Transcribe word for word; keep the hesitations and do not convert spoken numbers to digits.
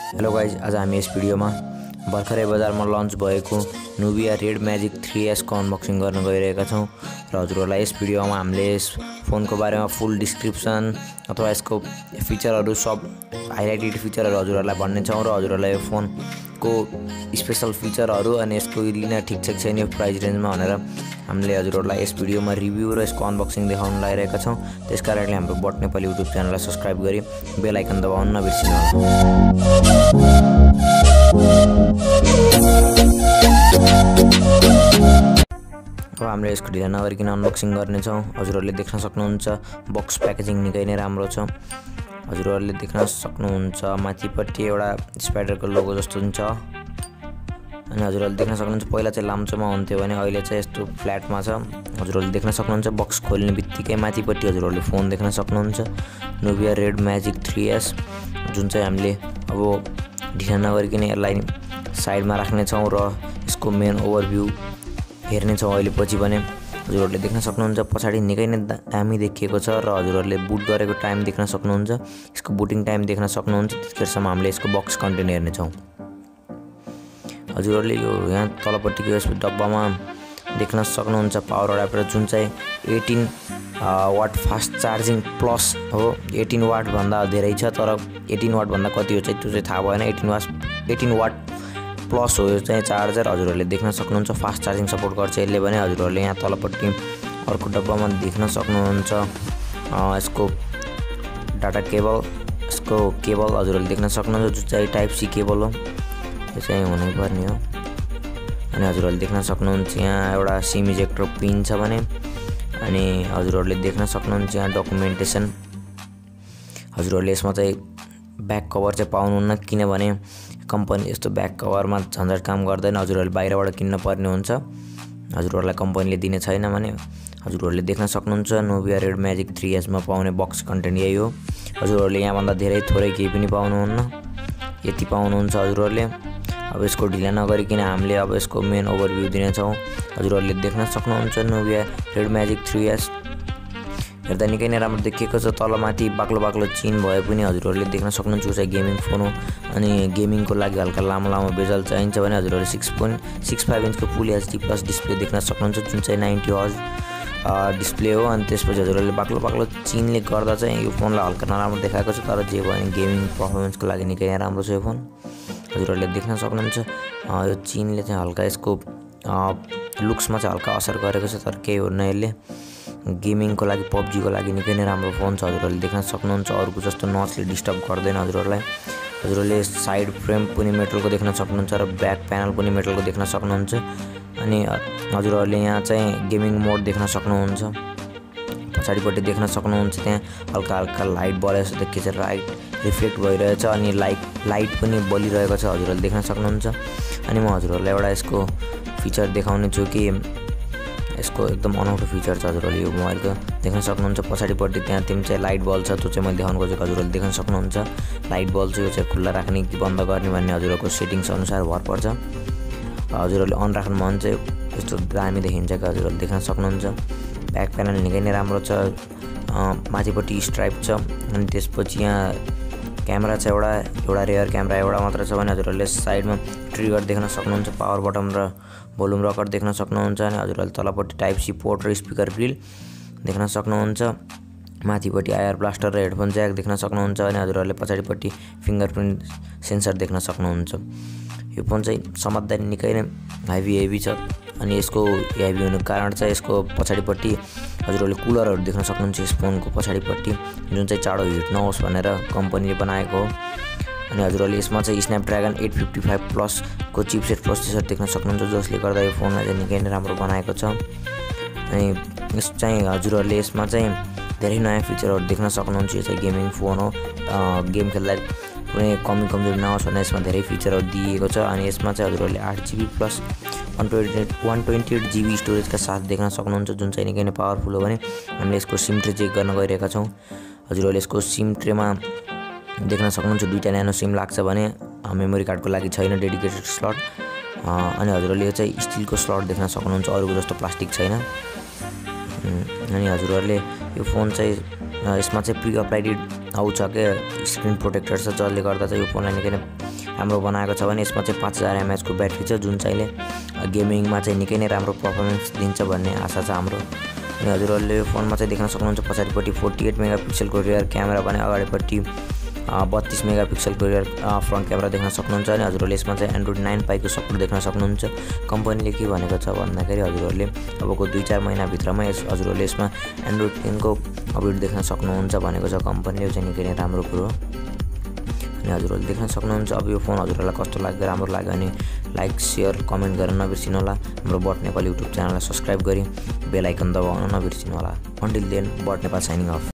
Hello guys, आज हामी यस भिडियोमा भर्खरै बजारमा लन्च भएको Nubia Red Magic three S को अनबक्सिङ गर्न गइरहेका छौं र हजुरहरूलाई यस भिडियोमा हामीले यस फोनको बारेमा फुल डिस्क्रिप्सन अथवा यसको फिचरहरू सब हाइलाइटेड फिचरहरू हजुरहरूलाई भन्ने छौं र हजुरहरूलाई यो फोनको स्पेशल फिचरहरू अनि यसको लिन ठिक छ कि छैन यो प्राइस रेन्जमा भनेर हामीले हजुरहरूलाई यस भिडियोमा रिभ्यू र यसको अनबक्सिङ देखाउन लागिरहेका छौं। त्यसकारणले हाम्रो बट नेपाली युट्युब च्यानललाई सब्स्क्राइब गरी बेल आइकन दबाउन नबिर्सिनुहोला। अब हामीले यसको ढिला नगरिकन अनबक्सिङ गर्ने छौं। हजुरहरूले देख्न सक्नुहुन्छ बक्स प्याकेजिङ निकै नै राम्रो छ। हजुरहरूले देख्न सक्नुहुन्छ माथिपट्टि एउटा स्पाइडरको लोगो जस्तो हुन्छ अनि हजुरहरूले देख्न सक्नुहुन्छ पहिला चाहिँ लाम्चोमा हुन्थ्यो भने अहिले चाहिँ यस्तो फ्ल्याटमा छ। हजुरहरूले देख्न सक्नुहुन्छ बक्स खोल्ने बित्तिकै माथिपट्टि हजुरहरूले फोन देख्न सक्नुहुन्छ Nubia Red Magic three S, जुन चाहिँ हामीले अब ढिला नगरिकन यसलाई साइडमा राख्ने छौं र यसको मेन ओभरभ्यू हेर्ने छौं अहिले पछि भने। हजुरहरूले देख्न सक्नुहुन्छ पछाडी निकै नै दामी देखिएको छ र हजुरहरूले बुट गरेको टाइम देख्न सक्नुहुन्छ, यसको बुटिङ टाइम देख्न सक्नुहुन्छ। त्यसकरसम्म हामीले यसको बक्स कन्टेन्ट हेर्ने छौं। हजुरहरूले यो यहाँ तलपट्टिको यस डब्बामा देख्न सक्नुहुन्छ पावर एडाप्टर, जुन चाहिँ eighteen watt fast charging plus हो। एटीन वाट भन्दा धेरै छ तर एटीन वाट भन्दा कति हो चाहिँ त्यो चाहिँ थाहा भएन। Eighteen watt eighteen watt plus हो यो चाहिँ चार्जर। हजुरहरूले देख्न सक्नुहुन्छ फास्ट चार्जिङ सपोर्ट गर्छ यसले भने। हजुरहरूले यहाँ तलपट्टि अर्को डब्बामा देख्न सक्नुहुन्छ यसको डाटा केबल, यसको केबल हजुरहरूले देख्न सक्नुहुन्छ जुन चाहिँ टाइप सी केबल हो, यो चाहिँ हुनै पर्ने हो। अनि हजुरहरूले देख्न सक्नुहुन्छ यहाँ एउटा सिम इजेक्टर पिन छ भने। अनि हजुरहरूले देख्न सक्नुहुन्छ यहाँ डकुमेन्टेसन। हजुरहरूले यसमा चाहिँ ब्याक कभर चाहिँ पाउनुहुन्न किनभने कम्पनी यस्तो ब्याक कभरमा झन्झट काम गर्दैन, हजुरहरूले बाहिरबाट किन्न पर्ने हुन्छ। हजुरहरूलाई कम्पनीले दिने छैन भने हजुरहरूले देख्न सक्नुहुन्छ नुबिया रेड म्याजिक थ्री एसमा पाउने बक्स कन्टेन्ट यही हो। हजुरहरूले यहाँभन्दा धेरै थोरै केही पनि पाउनुहुन्न, यति पाउनुहुन्छ हजुरहरूले। अब यसको ढिला नगरिकन हामीले अब यसको मेन ओभरभ्यू दिनेछौँ। हजुरहरूले देख्न सक्नुहुन्छ Nubia Red Magic three S हेर्दा निकै नै राम्रो देखिएको छ। तलमाथि बाक्लो बाक्लो चिन भए पनि हजुरहरूले देख्न सक्नुहुन्छ यो चाहिँ गेमिङ फोन हो अनि गेमिङको लागि हल्का लामो लामो बेजल चाहिन्छ भने हजुरहरूले सिक्स पोइन्ट सिक्स फाइभ इन्चको फुल एचडी प्लस डिस्प्ले देख्न सक्नुहुन्छ, जुन चाहिँ नाइन्टी हर्ज डिस्प्ले हो। अनि त्यसपछि हजुरहरूले बाक्लो बाक्लो चिनले गर्दा चाहिँ यो फोनलाई हल्का नराम्रो देखाएको छ, तर जे भयो गेमिङ पर्फर्मेन्सको लागि निकै नै राम्रो छ यो फोन। हजुरहरूले देख्न सक्नुहुन्छ यो चिनले चाहिँ हल्का यसको लुक्समा चाहिँ हल्का असर गरेको छ, तर केही हुन्न। यसले गेमिङको लागि पब्जीको लागि निकै नै राम्रो फोन छ। हजुरहरूले देख्न सक्नुहुन्छ अरूको जस्तो नचले डिस्टर्ब गर्दैन हजुरहरूलाई। हजुरहरूले साइड फ्रेम पनि मेटलको देख्न सक्नुहुन्छ र ब्याक प्यानल पनि मेटलको देख्न सक्नुहुन्छ। अनि हजुरहरूले यहाँ चाहिँ गेमिङ मोड देख्न सक्नुहुन्छ। पछाडिपट्टि देख्न सक्नुहुन्छ त्यहाँ हल्का हल्का लाइट बलेको जस्तो देखिन्छ, लाइट रिफ्लेक्ट भइरहेछ अनि लाइट लाइट पनि बलिरहेको छ, हजुरहरूले देख्न सक्नुहुन्छ। अनि म हजुरहरूलाई एउटा यसको फिचर देखाउने छु कि यसको एकदम अनौठो फिचर छ। हजुरहरूले यो मोबाइलको देख्न सक्नुहुन्छ पछाडिपट्टि त्यहाँ तिन चाहिँ लाइट बल्ब छ, त्यो चाहिँ मैले देखाउनु खोजेको। हजुरहरूले देख्न सक्नुहुन्छ लाइट बल्ब चाहिँ यो चाहिँ खुल्ला राख्ने कि बन्द गर्ने भन्ने हजुरहरूको सेटिङ्स अनुसार भर पर्छ। हजुरहरूले अन राख्नु भने चाहिँ यस्तो दामी देखिन्छ कि हजुरहरूले देख्न सक्नुहुन्छ। ब्याक प्यानल निकै नै राम्रो छ, माथिपट्टि स्ट्राइप छ अनि त्यसपछि यहाँ क्यामेरा छ एउटा एउटा रेयर क्यामेरा एउटा मात्र छ भने हजुरहरूले साइडमा ट्रिगर देख्न सक्नुहुन्छ, पावर बटन र भोल्युम रकर देख्न सक्नुहुन्छ। अनि हजुरहरूले तलपट्टि टाइप सी पोर्ट र स्पिकर ग्रिल देख्न सक्नुहुन्छ। माथिपट्टि आयर ब्लास्टर र हेडफोन ज्याक देख्न सक्नुहुन्छ। अनि हजुरहरूले पछाडिपट्टि फिङ्गरप्रिन्ट सेन्सर देख्न सक्नुहुन्छ। यो फोन चाहिँ समात्दा निकै नै हेभी हेभी छ अनि यसको हेभी हुनुको कारण चाहिँ यसको पछाडिपट्टि हजुरहरूले कुलरहरू देख्न सक्नुहुन्छ यस फोनको पछाडिपट्टि, जुन चाहिँ चाँडो हिट नहोस् भनेर कम्पनीले बनाएको हो। अनि हजुरहरूले यसमा चाहिँ स्न्यापड्रागन एट फिफ्टी फाइभ प्लसको चिपसेट प्रोसेसर देख्न सक्नुहुन्छ, जसले गर्दा यो फोनलाई चाहिँ निकै नै राम्रो बनाएको छ। अनि यस चाहिँ हजुरहरूले यसमा चाहिँ धेरै नयाँ फिचरहरू देख्न सक्नुहुन्छ। यो चाहिँ गेमिङ फोन हो, गेम खेल्दा कुनै कमी कमजोरी नहोस् भनेर यसमा धेरै फिचरहरू दिएको छ। अनि यसमा चाहिँ हजुरहरूले आठ GB plus one twenty one twenty eight GB स्टोरेजका साथ देख्न सक्नुहुन्छ, जुन चाहिँ निकै नै पावरफुल हो भने हामीले यसको सिम ट्रे चेक गर्न गइरहेका छौँ। हजुरहरूले यसको सिम ट्रेमा देख्न सक्नुहुन्छ दुईवटा न्यानो सिम लाग्छ भने मेमोरी कार्डको लागि छैन डेडिकेटेड स्लट। अनि हजुरहरूले यो चाहिँ स्टिलको स्लट देख्न सक्नुहुन्छ, अरूको जस्तो प्लास्टिक छैन। अनि हजुरहरूले यो फोन चाहिँ यसमा चाहिँ प्री अप्लाइडेड आउँछ के स्क्रिन प्रोटेक्टर छ, जसले गर्दा चाहिँ यो फोनलाई निकै नै राम्रो बनाएको छ भने यसमा चाहिँ पाँच हजार एमएएच को ब्याट्री छ जुन चाहिँले गेमिङमा चाहिँ निकै नै राम्रो पर्फर्मेन्स दिन्छ भन्ने आशा छ हाम्रो। अनि हजुरहरूले यो फोनमा चाहिँ देख्न सक्नुहुन्छ पछाडिपट्टि फोर्टी एट मेगापिक्सलको रियर क्यामेरा भने अगाडिपट्टि बत्तीस मेगापिक्सलको रियर फ्रन्ट क्यामेरा देख्न सक्नुहुन्छ। अनि हजुरहरूले यसमा चाहिँ एन्ड्रोइड नाइन पाईको सपोर्ट देख्न सक्नुहुन्छ। कम्पनीले के भनेको छ भन्दाखेरि हजुरहरूले अबको दुई चार महिनाभित्रमा यस हजुरहरूले यसमा एन्ड्रोइड टेनको अपडेट देख्न सक्नुहुन्छ भनेको छ कम्पनीले, चाहिँ निकै नै राम्रो कुरो। अनि हजुरहरूले देख्न सक्नुहुन्छ। अब यो फोन हजुरहरूलाई कस्तो लाग्यो, राम्रो लाग्यो भने लाइक सेयर कमेन्ट गर्न नबिर्सिनु होला। हाम्रो बट नेपाल युट्युब च्यानललाई सब्सक्राइब गरी बेल आइकन दबाउन नबिर्सिनु होला। अन्टिल देन बट नेपाल साइनिङ अफ।